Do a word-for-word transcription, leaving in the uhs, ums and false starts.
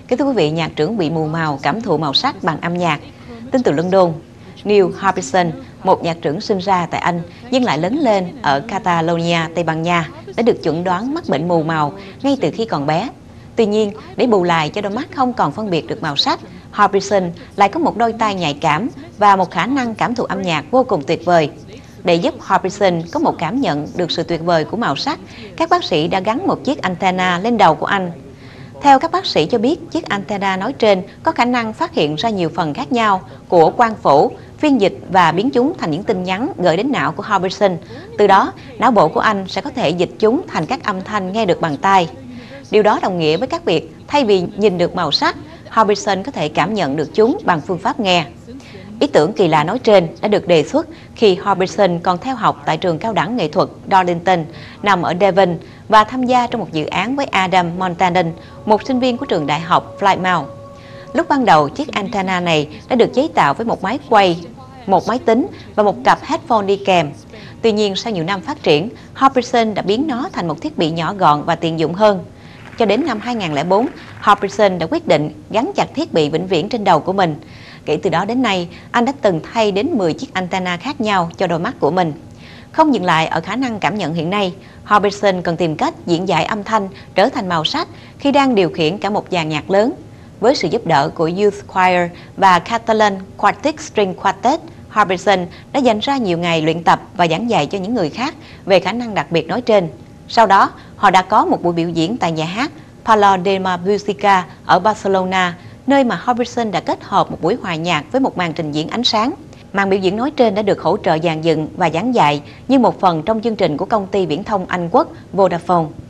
Kính thưa quý vị, nhạc trưởng bị mù màu cảm thụ màu sắc bằng âm nhạc. Tin từ London, Neil Harbisson, một nhạc trưởng sinh ra tại Anh nhưng lại lớn lên ở Catalonia, Tây Ban Nha, đã được chẩn đoán mắc bệnh mù màu ngay từ khi còn bé. Tuy nhiên, để bù lại cho đôi mắt không còn phân biệt được màu sắc, Harbisson lại có một đôi tai nhạy cảm và một khả năng cảm thụ âm nhạc vô cùng tuyệt vời. Để giúp Harbisson có một cảm nhận được sự tuyệt vời của màu sắc, các bác sĩ đã gắn một chiếc antenna lên đầu của anh. Theo các bác sĩ cho biết, chiếc antenna nói trên có khả năng phát hiện ra nhiều phần khác nhau của quang phổ, phiên dịch và biến chúng thành những tin nhắn gửi đến não của Harbisson. Từ đó, não bộ của anh sẽ có thể dịch chúng thành các âm thanh nghe được bằng tai. Điều đó đồng nghĩa với các việc thay vì nhìn được màu sắc, Harbisson có thể cảm nhận được chúng bằng phương pháp nghe. Ý tưởng kỳ lạ nói trên đã được đề xuất khi Harbisson còn theo học tại trường cao đẳng nghệ thuật Darlington nằm ở Devon và tham gia trong một dự án với Adam Montanen, một sinh viên của trường đại học Plymouth. Lúc ban đầu, chiếc antenna này đã được chế tạo với một máy quay, một máy tính và một cặp headphone đi kèm. Tuy nhiên, sau nhiều năm phát triển, Harbisson đã biến nó thành một thiết bị nhỏ gọn và tiện dụng hơn. Cho đến năm hai nghìn không trăm lẻ bốn, Harbisson đã quyết định gắn chặt thiết bị vĩnh viễn trên đầu của mình. Kể từ đó đến nay, anh đã từng thay đến mười chiếc antenna khác nhau cho đôi mắt của mình. Không dừng lại ở khả năng cảm nhận hiện nay, Harbisson cần tìm cách diễn giải âm thanh trở thành màu sắc khi đang điều khiển cả một dàn nhạc lớn. Với sự giúp đỡ của Youth Choir và Catalan Quartet String Quartet, Harbisson đã dành ra nhiều ngày luyện tập và giảng dạy cho những người khác về khả năng đặc biệt nói trên. Sau đó, họ đã có một buổi biểu diễn tại nhà hát Palau de la Música ở Barcelona, nơi mà Harbisson đã kết hợp một buổi hòa nhạc với một màn trình diễn ánh sáng. Màn biểu diễn nói trên đã được hỗ trợ dàn dựng và giảng dạy như một phần trong chương trình của công ty viễn thông Anh Quốc Vodafone.